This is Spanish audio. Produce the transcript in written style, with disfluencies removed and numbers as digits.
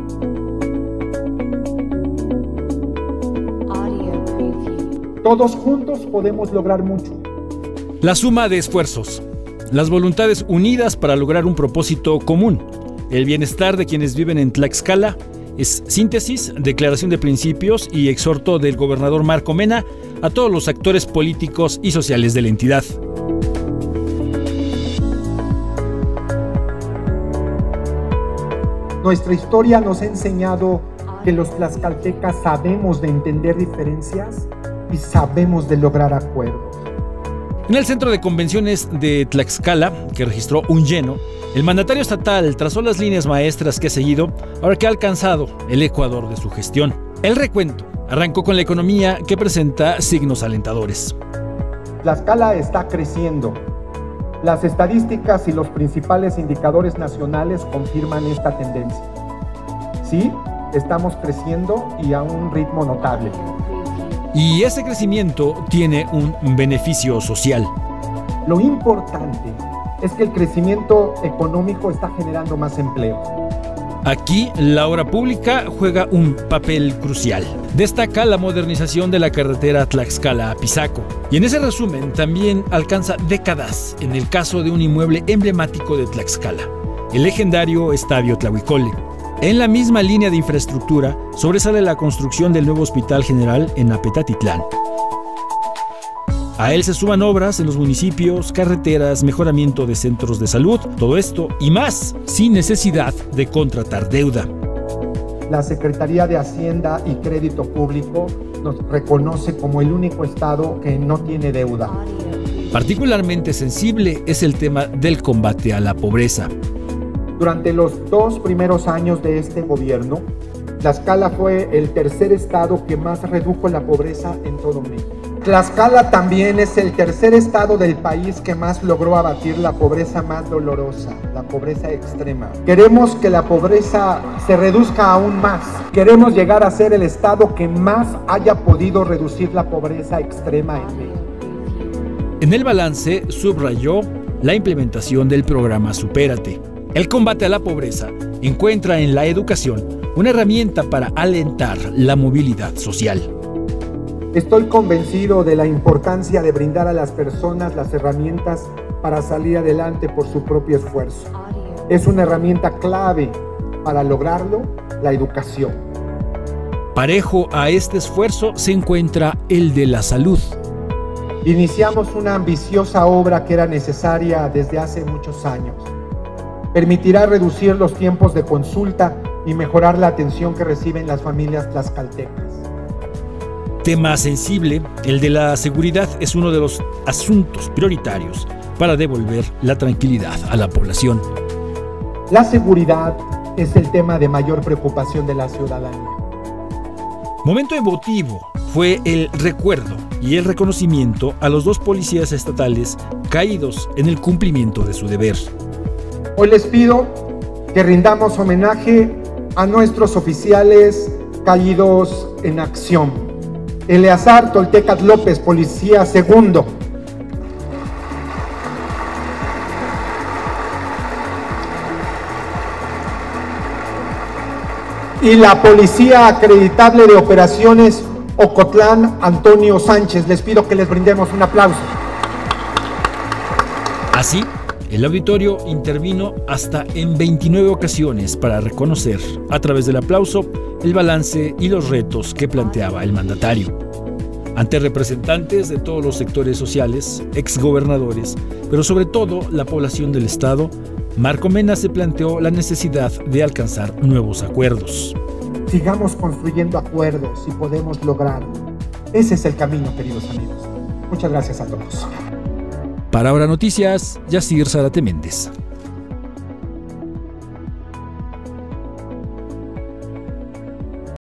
Todos juntos podemos lograr mucho. La suma de esfuerzos, las voluntades unidas para lograr un propósito común. El bienestar de quienes viven en Tlaxcala es síntesis, declaración de principios y exhorto del gobernador Marco Mena a todos los actores políticos y sociales de la entidad. Nuestra historia nos ha enseñado que los tlaxcaltecas sabemos de entender diferencias y sabemos de lograr acuerdos. En el centro de convenciones de Tlaxcala, que registró un lleno, el mandatario estatal trazó las líneas maestras que ha seguido ahora que ha alcanzado el ecuador de su gestión. El recuento arrancó con la economía, que presenta signos alentadores. Tlaxcala está creciendo. Las estadísticas y los principales indicadores nacionales confirman esta tendencia. Sí, estamos creciendo y a un ritmo notable. Y ese crecimiento tiene un beneficio social. Lo importante es que el crecimiento económico está generando más empleo. Aquí la obra pública juega un papel crucial. Destaca la modernización de la carretera Tlaxcala-Apizaco. Y en ese resumen también alcanza décadas en el caso de un inmueble emblemático de Tlaxcala, el legendario Estadio Tlahuicole. En la misma línea de infraestructura sobresale la construcción del nuevo Hospital General en Apetatitlán. A él se suman obras en los municipios, carreteras, mejoramiento de centros de salud, todo esto y más, sin necesidad de contratar deuda. La Secretaría de Hacienda y Crédito Público nos reconoce como el único estado que no tiene deuda. Particularmente sensible es el tema del combate a la pobreza. Durante los 2 primeros años de este gobierno, Tlaxcala fue el tercer estado que más redujo la pobreza en todo México. Tlaxcala también es el tercer estado del país que más logró abatir la pobreza más dolorosa, la pobreza extrema. Queremos que la pobreza se reduzca aún más. Queremos llegar a ser el estado que más haya podido reducir la pobreza extrema en México. En el balance subrayó la implementación del programa Supérate. El combate a la pobreza encuentra en la educación una herramienta para alentar la movilidad social. Estoy convencido de la importancia de brindar a las personas las herramientas para salir adelante por su propio esfuerzo. Es una herramienta clave para lograrlo, la educación. Parejo a este esfuerzo se encuentra el de la salud. Iniciamos una ambiciosa obra que era necesaria desde hace muchos años. Permitirá reducir los tiempos de consulta y mejorar la atención que reciben las familias tlaxcaltecas. Tema sensible, el de la seguridad es uno de los asuntos prioritarios para devolver la tranquilidad a la población. La seguridad es el tema de mayor preocupación de la ciudadanía. Momento emotivo fue el recuerdo y el reconocimiento a los 2 policías estatales caídos en el cumplimiento de su deber. Hoy les pido que rindamos homenaje a nuestros oficiales caídos en acción. Eleazar Toltecat López, policía segundo. Y la policía acreditable de operaciones Ocotlán, Antonio Sánchez. Les pido que les brindemos un aplauso. Así, el auditorio intervino hasta en 29 ocasiones para reconocer, a través del aplauso, el balance y los retos que planteaba el mandatario. Ante representantes de todos los sectores sociales, exgobernadores, pero sobre todo la población del estado, Marco Mena se planteó la necesidad de alcanzar nuevos acuerdos. Sigamos construyendo acuerdos y podemos lograrlo. Ese es el camino, queridos amigos. Muchas gracias a todos. Para Ahora Noticias, Yacir Zárate Méndez.